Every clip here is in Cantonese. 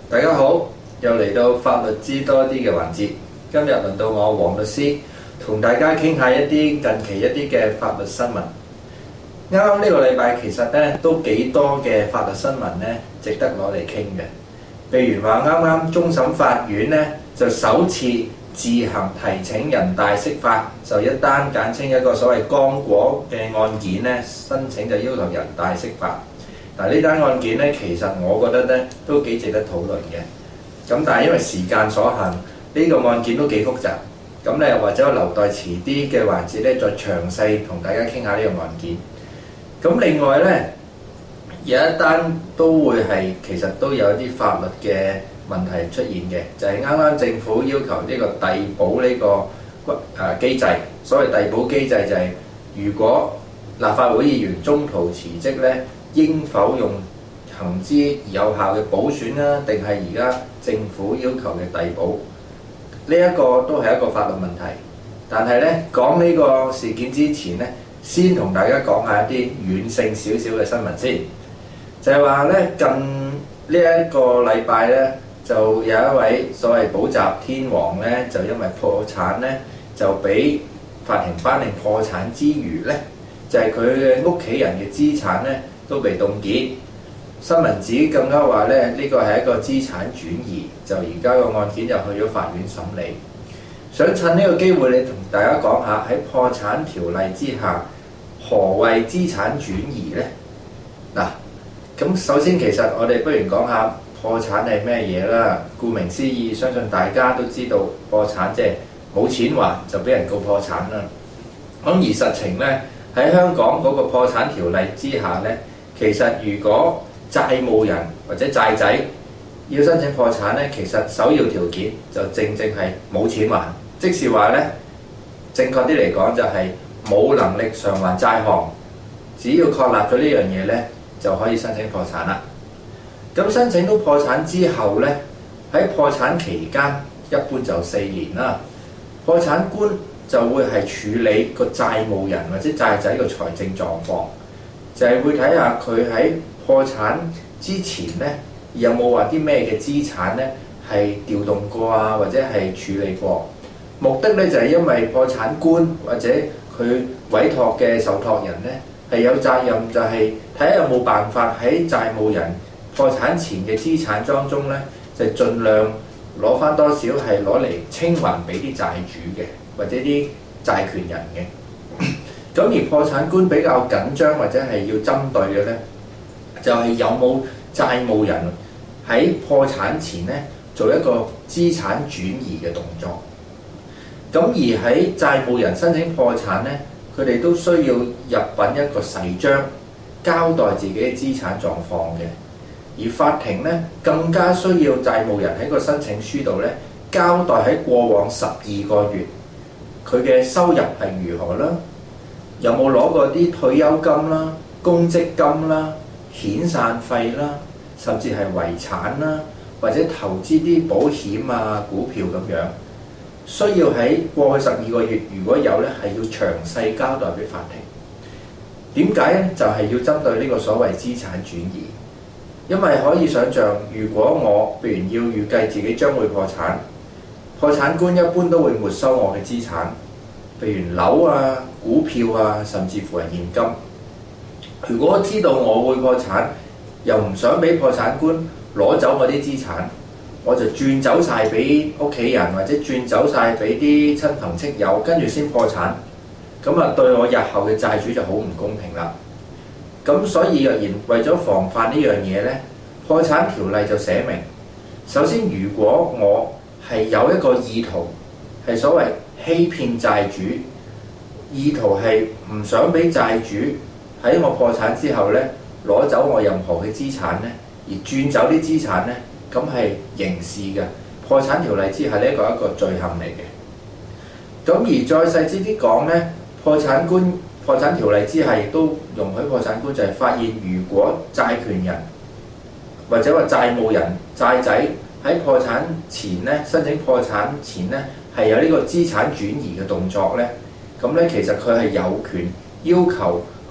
大家好，又嚟到法律知多啲嘅環節。今日輪到我黃律師同大家傾下一啲近期一啲嘅法律新聞。啱啱呢個禮拜其實咧都幾多嘅法律新聞咧值得攞嚟傾嘅。譬如話啱啱終審法院咧就首次自行提請人大釋法，就一單簡稱一個所謂剛果嘅案件咧，申請就要求人大釋法。嗱，呢單案件咧，其實我覺得咧都幾值得討論嘅。咁但係因為時間所限，呢個案件都幾複雜。咁咧或者我留待遲啲嘅環節咧，再詳細同大家傾下呢個案件。咁另外咧有一單都會係其實都有一啲法律嘅問題出現嘅，就係啱啱政府要求呢個遞補呢個機制。所謂遞補機制就係如果立法會議員中途辭職咧，應否用行之有效嘅補選啦，定係而家政府要求嘅遞補？呢一個都係一個法律問題。但係咧講呢個事件之前咧，先同大家講下一啲軟性少少嘅新聞先。就係話咧近呢一個禮拜咧，就有一位所謂補習天王咧，就因為破產咧，就俾法庭頒令破產之餘咧，就係佢嘅屋企人嘅資產咧都被凍結。新聞紙更加話咧，呢個係一個資產轉移，就而家個案件就去咗法院審理。想趁呢個機會，你同大家講下喺破產條例之下，何謂資產轉移呢？嗱，咁首先其實我哋不如講下破產係咩嘢啦。顧名思義，相信大家都知道破產即係冇錢還就俾人告破產啦。咁而實情咧，喺香港嗰個破產條例之下咧，其實如果債務人或者債仔要申請破產咧，其實首要條件就正係冇錢還，即是話咧，正確啲嚟講就係冇能力償還債項。只要確立咗呢樣嘢咧，就可以申請破產啦。咁申請到破產之後咧，喺破產期間一般就4年啦。破產官就會係處理個債務人或者債仔個財政狀況，就係會睇下佢喺破產之前咧有冇話啲咩嘅資產咧係調動過啊，或者係處理過。目的咧就係因為破產官或者佢委託嘅受託人咧係有責任，就係睇下有冇辦法喺債務人破產前嘅資產當中咧，就盡量攞翻多少係攞嚟清還俾啲債主嘅，或者啲債權人嘅。咁而破產官比較緊張或者係要針對嘅咧，就係有冇債務人喺破產前咧做一個資產轉移嘅動作。咁而喺債務人申請破產咧，佢哋都需要入稟一個誓章，交代自己嘅資產狀況嘅。而法庭咧更加需要債務人喺個申請書度咧交代喺過往12個月佢嘅收入係如何啦，有冇攞過啲退休金啦、公積金啦、遣散費啦，甚至係遺產啦，或者投資啲保險啊、股票咁樣。需要喺過去12個月，如果有咧，係要詳細交代俾法庭。點解咧？就係要針對呢個所謂資產轉移。因為可以想像，如果我譬如要預計自己將會破產，破產官一般都會沒收我嘅資產，譬如樓啊、股票啊，甚至乎係現金。如果知道我會破產，又唔想俾破產官攞走我啲資產，我就轉走晒俾屋企人，或者轉走晒俾啲親朋戚友，跟住先破產。咁啊，對我日後嘅債主就好唔公平啦。咁所以若然為咗防範呢樣嘢咧，破產條例就寫明，首先如果我係有一個意圖，係所謂欺騙債主，意圖係唔想俾債主喺我破產之後咧攞走我任何嘅資產咧，而轉走啲資產咧，咁係刑事嘅。破產條例之下呢一個罪行嚟嘅。咁而再細緻啲講咧，破產條例之下亦都容許破產官就係發現，如果債權人或者話債務人債仔喺破產前咧申請破產前咧係有呢個資產轉移嘅動作咧，咁咧其實佢係有權要求佢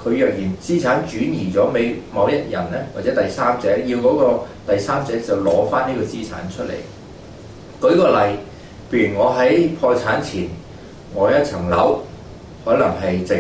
佢若然資產轉移咗俾某一人咧，或者第三者，要嗰個第三者就攞翻呢個資產出嚟。舉個例，譬如我喺破產前，我一層樓可能係值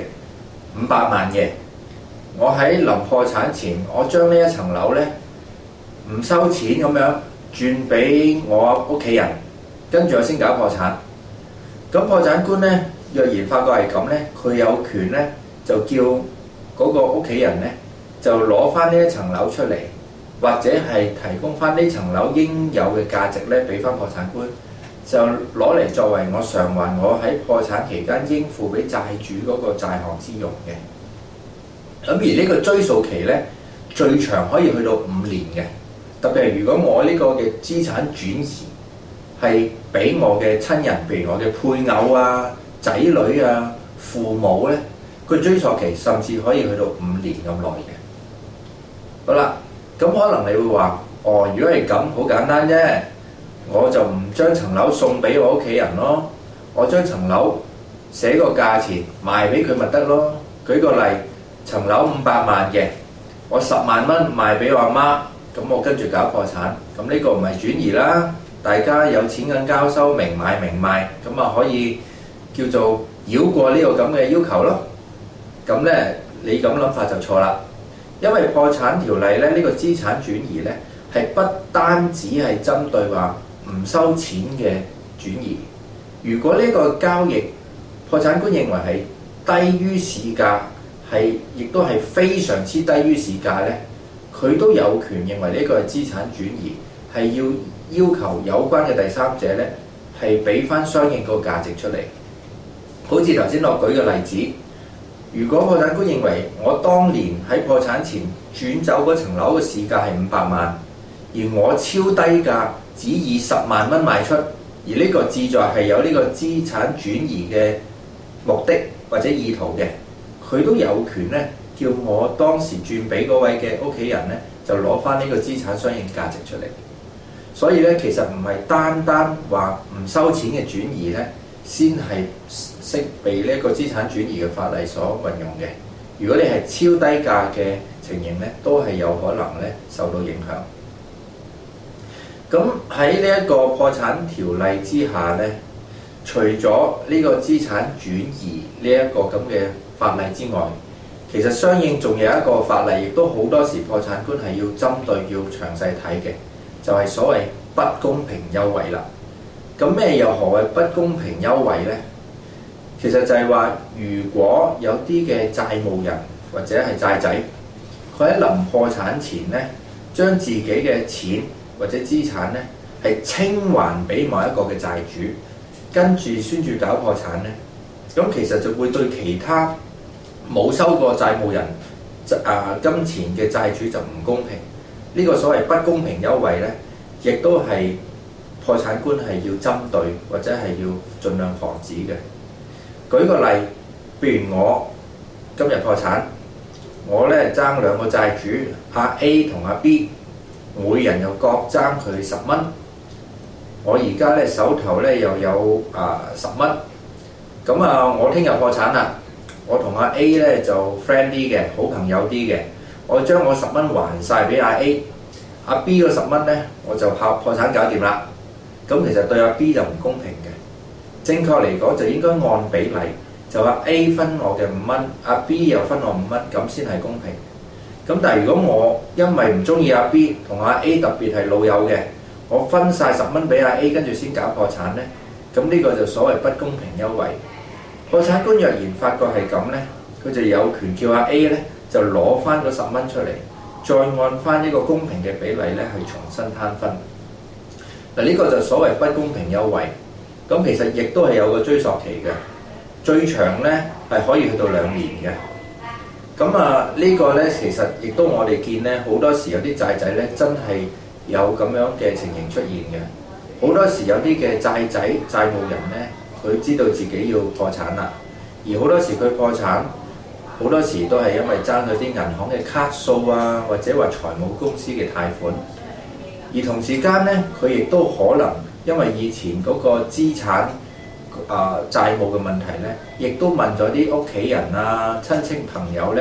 500萬嘅，我喺臨破產前，我將呢一層樓咧唔收錢咁樣轉俾我屋企人，跟住我先搞破產。咁破產官咧，若然發覺係咁咧，佢有權咧就叫嗰個屋企人咧就攞翻呢一層樓出嚟，或者係提供翻呢層樓應有嘅價值咧，俾翻破產官，就攞嚟作為我償還我喺破產期間應付俾債主嗰個債項之用嘅。咁而呢個追訴期咧，最長可以去到5年嘅。特別係如果我呢個嘅資產轉移係俾我嘅親人，譬如我嘅配偶啊、仔女啊、父母咧，個追溯期甚至可以去到5年咁耐嘅。好啦，咁可能你會話：哦，如果係咁，好簡單啫，我就唔將層樓送俾我屋企人咯，我將層樓寫個價錢賣俾佢咪得咯。舉個例，層樓500萬嘅，我10萬蚊賣俾我阿媽，咁我跟住搞破產，咁呢個唔係轉移啦，大家有錢銀交收，明買明賣，咁啊可以叫做繞過呢個咁嘅要求咯。咁咧，你咁諗法就錯啦，因為破產條例咧，呢個資產轉移咧係不單止係針對話唔收錢嘅轉移。如果呢個交易破產官認為係低於市價，係亦都係非常之低於市價咧，佢都有權認為呢個係資產轉移，係要求有關嘅第三者咧係俾翻相應個價值出嚟。好似頭先我舉嘅例子，如果破產官認為我當年喺破產前轉走嗰層樓嘅市價係500萬，而我超低價只以10萬蚊賣出，而呢個旨在係有呢個資產轉移嘅目的或者意圖嘅，佢都有權咧叫我當時轉俾嗰位嘅屋企人咧就攞翻呢個資產相應價值出嚟。所以咧，其實唔係單單話唔收錢嘅轉移咧，先係識被呢個資產轉移嘅法例所運用嘅。如果你係超低價嘅情形咧，都係有可能咧受到影響。咁喺呢一個破產條例之下咧，除咗呢個資產轉移呢一個咁嘅法例之外，其實相應仲有一個法例，亦都好多時破產官係要針對要詳細睇嘅，就係所謂不公平優惠啦。咁咩又何謂不公平優惠咧？其實就係話，如果有啲嘅債務人或者係債仔，佢喺臨破產前咧，將自己嘅錢或者資產咧係清還俾某一個嘅債主，跟住先至搞破產咧，咁其實就會對其他冇收過債務人金錢嘅債主就唔公平。呢個所謂不公平優惠咧，亦都係破產官係要針對或者係要盡量防止嘅。舉個例，譬如我今日破產，我咧爭兩個債主，阿 A 同阿 B， 每人又各爭佢10蚊。我而家咧手頭咧又有10蚊，咁我聽日破產啦。我同阿 A 咧就 friend 啲嘅，好朋友啲嘅，我將我10蚊還晒俾阿 A， 阿 B 個10蚊咧我就破產搞掂啦。咁其實對阿 B 就唔公平嘅。正確嚟講就應該按比例，就話 A 分我嘅5蚊，阿 B 又分我5蚊，咁先係公平。咁但係如果我因為唔中意阿 B 同阿 A 特別係老友嘅，我分晒10蚊俾阿 A， 跟住先搞破產咧，咁呢個就所謂不公平優惠。破產官若然發覺係咁咧，佢就有權叫阿 A 咧就攞翻嗰10蚊出嚟，再按翻呢個公平嘅比例咧去重新攤分。嗱，呢個就所謂不公平優惠。咁其實亦都係有個追溯期嘅，最長咧係可以去到2年嘅。咁呢個咧其實亦都我哋見咧好多時有啲債仔咧真係有咁樣嘅情形出現嘅。好多時有啲嘅債仔債務人咧，佢知道自己要破產啦，而好多時佢破產，好多時都係因為爭佢啲銀行嘅卡數啊，或者話財務公司嘅貸款。而同時間咧，佢亦都可能因為以前嗰個資產債務嘅問題咧，亦都問咗啲屋企人啊、親戚朋友咧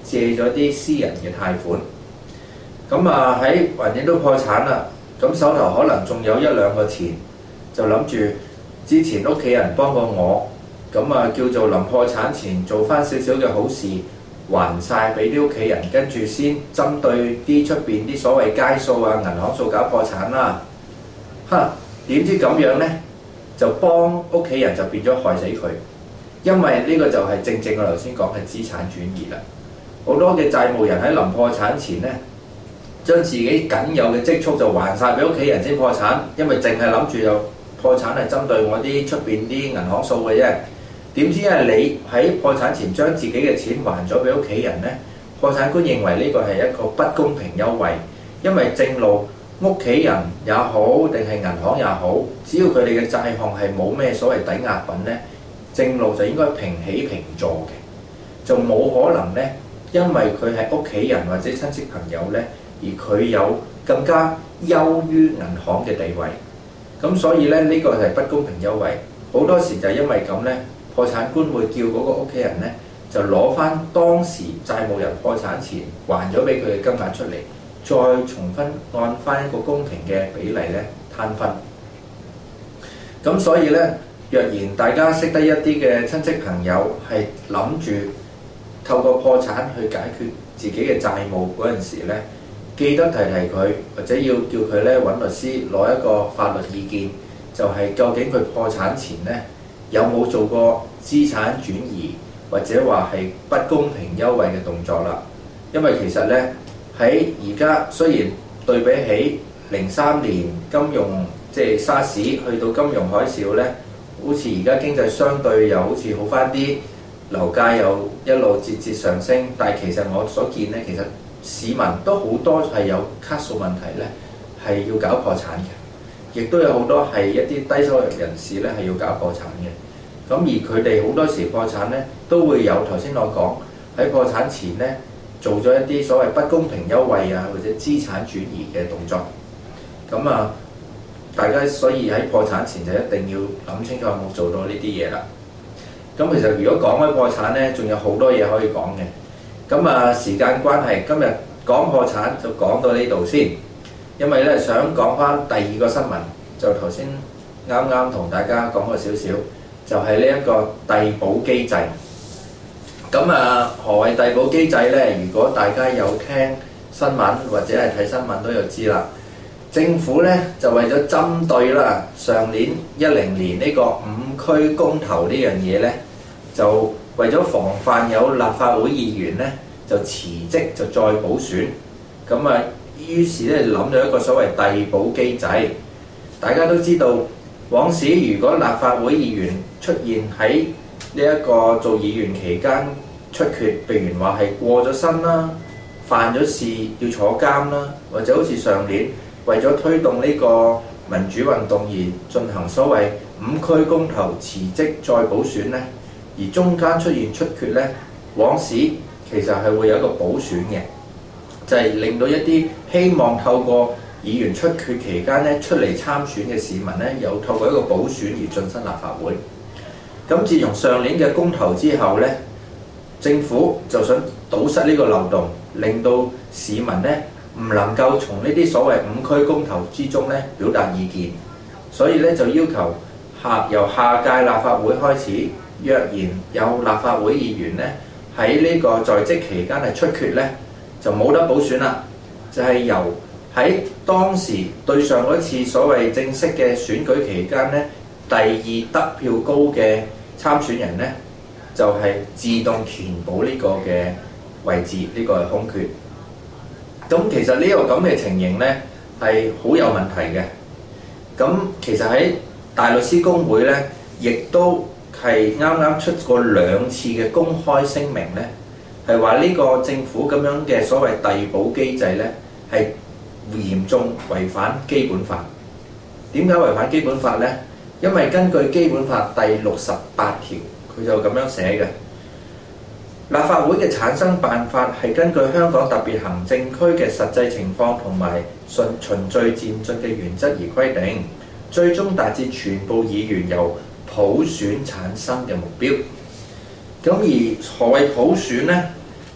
借咗啲私人嘅貸款。咁啊喺橫掂都破產啦，咁手頭可能仲有一兩個錢，就諗住之前屋企人幫過我，咁啊叫做臨破產前做翻少少嘅好事，還晒俾啲屋企人，跟住先針對啲出邊啲所謂街數啊、銀行數搞破產啦。點知咁樣呢，就幫屋企人就變咗害死佢，因為呢個就係正正我頭先講嘅資產轉移啦。好多嘅債務人喺臨破產前呢，將自己僅有嘅積蓄就還晒俾屋企人先破產，因為淨係諗住就破產係針對我啲出邊啲銀行數嘅啫。點知係你喺破產前將自己嘅錢還咗俾屋企人呢？破產官認為呢個係一個不公平優惠，因為正路屋企人也好定係銀行也好，只要佢哋嘅債項係冇咩所謂抵押品呢，正路就應該平起平坐嘅，就冇可能呢，因為佢係屋企人或者親戚朋友呢，而佢有更加優於銀行嘅地位。咁所以呢，呢個係不公平優惠。好多時就係因為咁呢，破產官會叫嗰個屋企人呢，就攞翻當時債務人破產前還咗俾佢嘅金額出嚟，再重新按翻一個公平嘅比例咧攤分。咁所以咧，若然大家識得一啲嘅親戚朋友係諗住透過破產去解決自己嘅債務嗰陣時咧，記得提提佢，或者要叫佢咧揾律師攞一個法律意見，就係究竟佢破產前咧有冇做過資產轉移，或者話係不公平優惠嘅動作啦。因為其實咧喺而家雖然對比起03年金融即係沙士去到金融海嘯咧，好似而家經濟相對又好似好翻啲，樓價又一路節節上升，但係其實我所見咧，其實市民都好多係有卡數問題咧，係要搞破產嘅，亦都有好多係一啲低收入人士咧係要搞破產嘅。咁而佢哋好多時破產咧，都會有頭先我講喺破產前咧做咗一啲所謂不公平優惠啊，或者資產轉移嘅動作。咁啊，大家所以喺破產前就一定要諗清楚有冇做到呢啲嘢啦。咁其實如果講開破產咧，仲有好多嘢可以講嘅。咁啊，時間關係，今日講破產就講到呢度先。因為咧想講翻第二個新聞，就頭先啱啱同大家講過少少，就係呢一個遞補機制。咁啊，何謂遞補機制咧？如果大家有聽新聞或者係睇新聞都有知啦。政府咧就為咗針對啦上年10年呢個5區公投呢樣嘢咧，就為咗防範有立法會議員咧就辭職就再補選，咁啊於是咧諗咗一個所謂遞補機制。大家都知道，往時如果立法會議員出現喺呢一個做議員期間出缺，譬如話係過咗身啦、犯咗事要坐監啦，或者好似上年為咗推動呢個民主運動而進行所謂5區公投辭職再補選咧，而中間出現出缺咧，往時其實係會有一個補選嘅，就係令到一啲希望透過議員出缺期間咧出嚟參選嘅市民咧，有透過一個補選而晉身立法會。咁自從上年嘅公投之後咧，政府就想堵塞呢個漏洞，令到市民咧唔能夠從呢啲所謂5區公投之中咧表達意見，所以咧就要求由下屆立法會開始，若然有立法會議員咧喺呢個在職期間係出缺咧，就冇得補選啦，就係由喺當時對上嗰次所謂正式嘅選舉期間咧，第二得票高嘅參選人咧，就係自動填補呢個嘅位置，呢個係空缺。咁其實呢個咁嘅情形咧係好有問題嘅。咁其實喺大律師公會咧，亦都係啱啱出過2次嘅公開聲明咧，係話呢個政府咁樣嘅所謂遞補機制咧，係嚴重違反基本法。點解違反基本法咧？因為根據基本法第68條，佢就咁樣寫嘅。立法會嘅產生辦法係根據香港特別行政區嘅實際情況同埋循序漸進嘅原則而規定，最終達至全部議員由普選產生嘅目標。咁而何謂普選呢？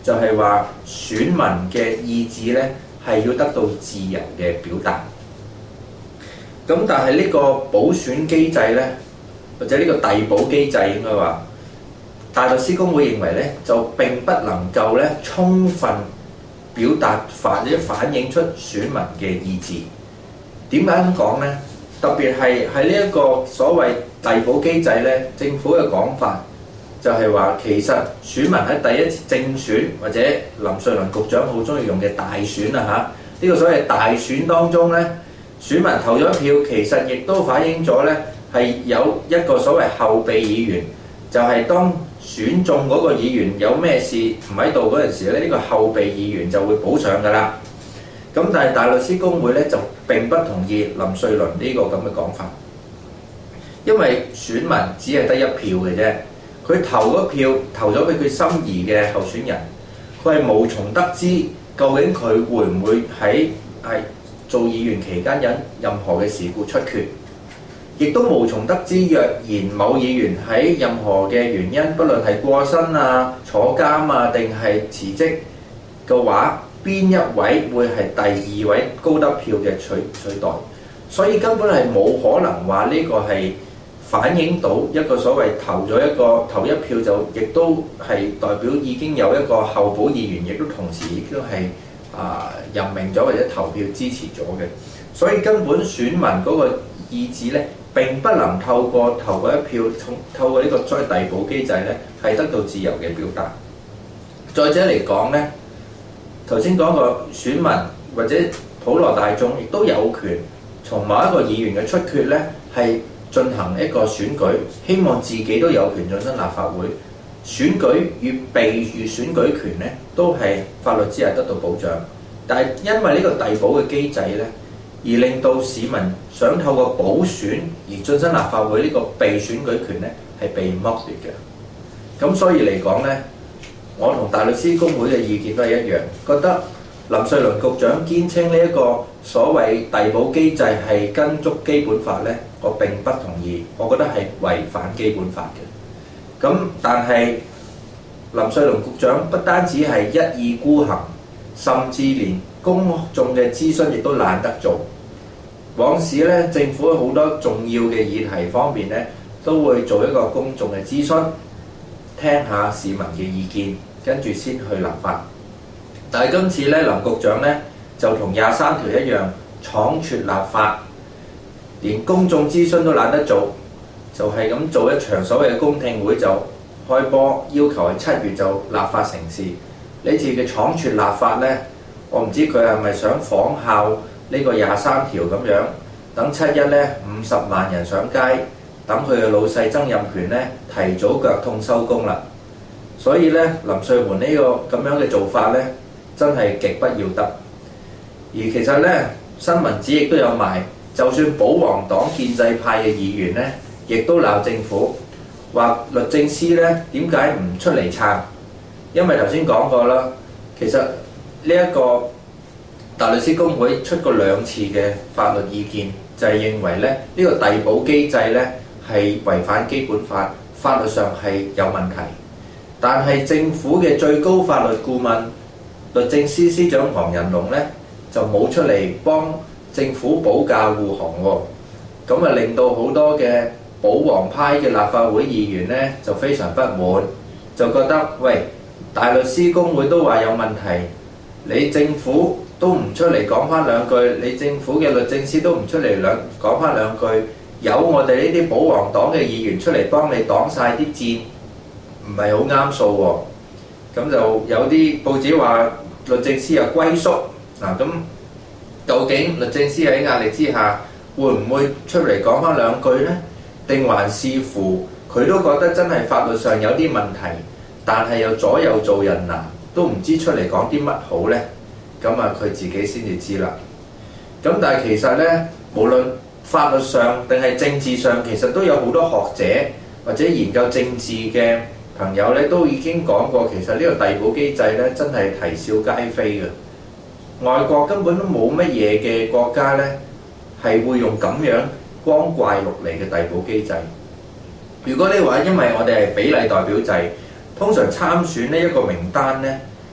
就係話選民嘅意志咧係要得到自由嘅表達。咁但係呢個補選機制咧，或者呢個遞補機制應該話，大律師公會認為咧就並不能夠咧充分表達或者反映出選民嘅意志。點解咁講咧？特別係喺呢一個所謂遞補機制咧，政府嘅講法就係話，其實選民喺第一次正選或者林瑞麟局長好中意用嘅大選啊嚇，呢個所謂大選當中咧，選民投咗票，其實亦都反映咗咧係有一個所謂後備議員，就係當選中嗰個議員有咩事唔喺度嗰陣時咧，呢個後備議員就會補上㗎啦。咁但係大律師公會咧就並不同意林瑞麟呢個咁嘅講法，因為選民只係得一票嘅啫，佢投嗰票投咗俾佢心儀嘅候選人，佢係無從得知究竟佢會唔會喺做議員期間有任何嘅事故出缺，亦都無從得知若然某議員喺任何嘅原因，不論係過身啊、坐監啊定係辭職嘅話，邊一位會係第二位高得票嘅取代，所以根本係冇可能話呢個係反映到一個所謂投一票就亦都係代表已經有一個候補議員，亦都同時亦都係任命咗或者投票支持咗嘅，所以根本選民嗰個意志咧並不能透過投嗰一票，透過呢個所謂遞補機制咧係得到自由嘅表達。再者嚟講咧，頭先講過選民或者普羅大眾亦都有權從某一個議員嘅出缺咧係進行一個選舉，希望自己都有權進身立法會。選舉與被與選舉權咧都係法律之下得到保障，但係因為呢個遞補嘅機制咧，而令到市民想透過補選而進身立法會呢個被選舉權咧係被剝奪嘅。咁所以嚟講咧，我同大律師公會嘅意見都係一樣，覺得林瑞麟局長堅稱呢一個所謂遞補機制係跟足基本法咧，我並不同意，我覺得係違反基本法嘅。咁但係林瑞麟局長不單止係一意孤行，甚至連公眾嘅諮詢亦都懶得做。往時咧，政府好多重要嘅議題方面咧，都會做一個公眾嘅諮詢，聽下市民嘅意見，跟住先去立法。但係今次咧，林局長咧就同23條一樣，倉促立法，連公眾諮詢都懶得做，就係咁做一場所謂嘅公聽會就開波，要求係7月就立法成事。呢次嘅倉促立法咧，我唔知佢係咪想仿效呢個23條咁樣，等7·1咧50萬人上街，等佢嘅老細曾蔭權咧提早腳痛收工啦。所以咧，林瑞麟呢個咁樣嘅做法咧，真係極不要得。而其實咧，新聞紙亦都有賣，就算保皇黨建制派嘅議員咧，亦都鬧政府，話律政司咧點解唔出嚟撐？因為頭先講過啦，其實呢一個大律師公會出過2次嘅法律意見，就係認為咧呢個遞補機制咧係違反基本法，法律上係有問題。但係政府嘅最高法律顧問律政司司長黃仁龍咧就冇出嚟幫政府保駕護航喎，咁啊令到好多嘅保皇派嘅立法會議員咧就非常不滿，就覺得喂，大律師公會都話有問題，你政府都唔出嚟講翻兩句，你政府嘅律政司都唔出嚟講翻兩句，有我哋呢啲保皇黨嘅議員出嚟幫你擋晒啲箭，唔係好啱數喎。咁就有啲報紙話律政司又龜縮嗱，咁究竟律政司喺壓力之下會唔會出嚟講翻兩句呢？定還視乎佢都覺得真係法律上有啲問題，但係又左右做人難，都唔知出嚟講啲乜好呢？咁啊，佢自己先至知啦。咁但係其實呢，無論法律上定係政治上，其實都有好多學者或者研究政治嘅朋友咧，都已經講過，其實呢個遞補機制咧，真係啼笑皆非嘅。外國根本都冇乜嘢嘅國家咧，係會用咁樣光怪陸離嘅遞補機制。如果你話因為我哋係比例代表制，通常參選呢一個名單咧，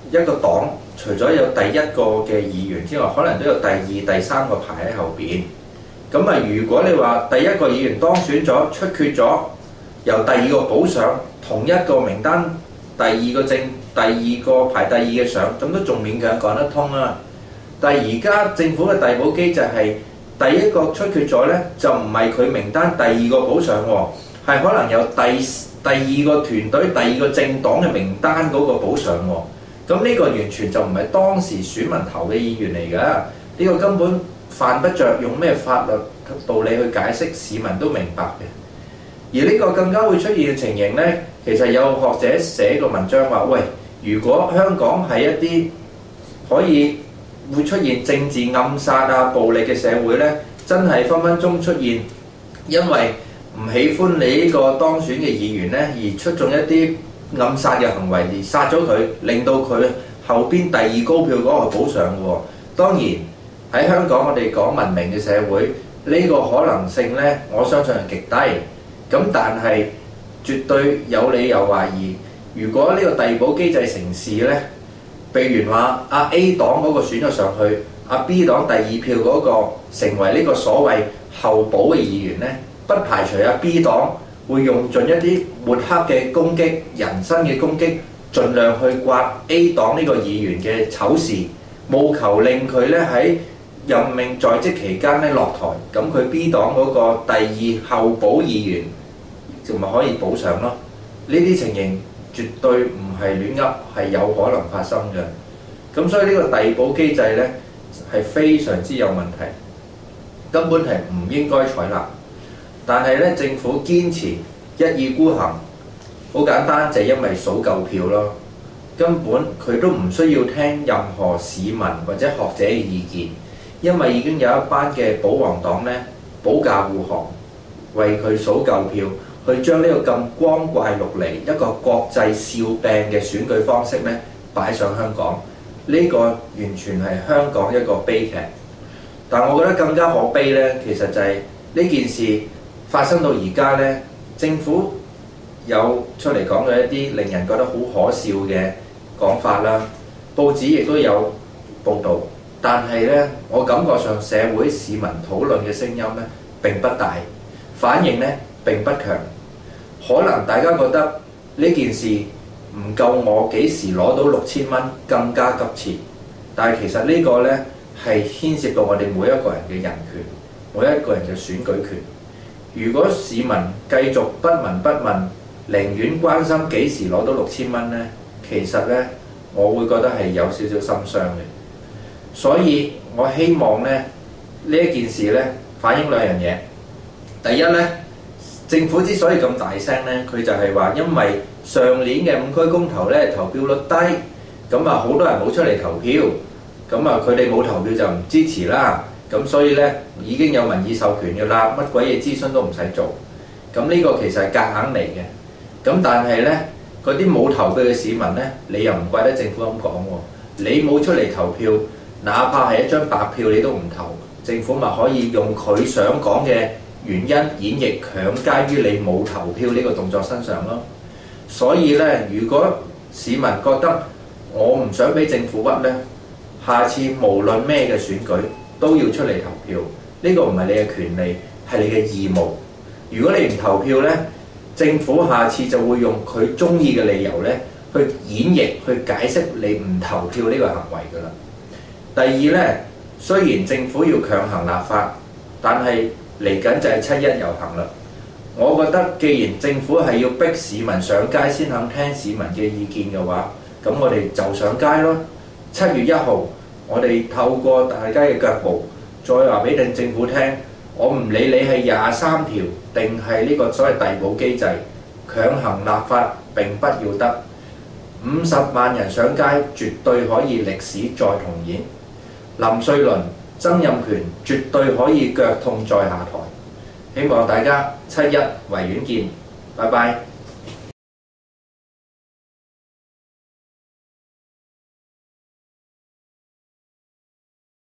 一個黨除咗有第一個嘅議員之外，可能都有第二、第三個排喺後邊。咁啊，如果你話第一個議員當選咗出缺咗，由第二個補上同一個名單，第二個排第二嘅上，咁都仲勉強講得通啊。但係而家政府嘅遞補機制係第一個出缺咗呢，就唔係佢名單第二個補上喎，係可能有第二個團隊、第二個政黨嘅名單嗰個補上喎。咁呢個完全就唔係當時選民投嘅議員嚟㗎，呢個根本犯不着用咩法律道理去解釋，市民都明白嘅。而呢個更加會出現嘅情形呢，其實有學者寫個文章話：喂，如果香港係一啲可以會出現政治暗殺啊、暴力嘅社會呢，真係分分鐘出現，因為唔喜歡你呢個當選嘅議員呢，而出眾一啲暗殺嘅行為而殺咗佢，令到佢後邊第二高票嗰個補上嘅喎。當然喺香港我哋講文明嘅社會，呢個可能性呢，我相信係極低。咁但係絕對有理由懷疑，如果呢個遞補機制成事呢，譬如話阿 A 黨嗰個選咗上去，阿 B 黨第二票嗰個成為呢個所謂候補嘅議員呢，不排除阿 B 黨會用盡一啲抹黑嘅攻擊、人身嘅攻擊，盡量去刮 A 黨呢個議員嘅醜事，務求令佢咧喺任命在職期間咧落台，咁佢 B 黨嗰個第二候補議員就咪可以補上咯。呢啲情形絕對唔係亂噏，係有可能發生嘅。咁所以呢個遞補機制咧係非常之有問題，根本係唔應該採納。但係咧，政府堅持一意孤行，好簡單，就係因為數夠票咯。根本佢都唔需要聽任何市民或者學者嘅意見，因為已經有一班嘅保皇黨咧保駕護航，為佢數夠票，去將呢個咁光怪陸離一個國際笑柄嘅選舉方式咧擺上香港。呢個完全係香港一個悲劇。但我覺得更加可悲咧，其實就係呢件事發生到而家咧，政府有出嚟講嘅一啲令人覺得好可笑嘅講法啦，報紙亦都有報導，但係咧，我感覺上社會市民討論嘅聲音咧並不大，反應咧並不強。可能大家覺得呢件事唔夠我幾時攞到6000蚊更加急切，但係其實呢個咧係牽涉到我哋每一個人嘅人權，每一個人嘅選舉權。如果市民繼續不聞不問，寧願關心幾時攞到6000蚊呢，其實呢，我會覺得係有少少心傷嘅。所以我希望呢一件事呢反映兩樣嘢。第一呢，政府之所以咁大聲呢，佢就係話因為上年嘅5區公投呢投票率低，咁啊好多人冇出嚟投票，咁啊佢哋冇投票就唔支持啦。咁所以咧已經有民意授權嘅啦，乜鬼嘢諮詢都唔使做。咁呢個其實係夾硬嚟嘅。咁但係咧，嗰啲冇投票嘅市民咧，你又唔怪得政府咁講喎。你冇出嚟投票，哪怕係一張白票你都唔投，政府咪可以用佢想講嘅原因演繹強加於你冇投票呢個動作身上咯。所以咧，如果市民覺得我唔想俾政府屈咧，下次無論咩嘅選舉都要出嚟投票，呢個唔係你嘅權利，係你嘅義務。如果你唔投票呢，政府下次就會用佢中意嘅理由呢去演繹、去解釋你唔投票呢個行為㗎啦。第二呢，雖然政府要強行立法，但係嚟緊就係7·1遊行啦。我覺得既然政府係要逼市民上街先肯聽市民嘅意見嘅話，咁我哋就上街咯。7月1號。我哋透過大家嘅腳步，再話俾政府聽，我唔理你係23條定係呢個所謂遞補機制，強行立法並不要得。50萬人上街，絕對可以歷史再重演。林瑞麟、曾蔭權絕對可以腳痛再下台。希望大家7·1維園見，拜拜。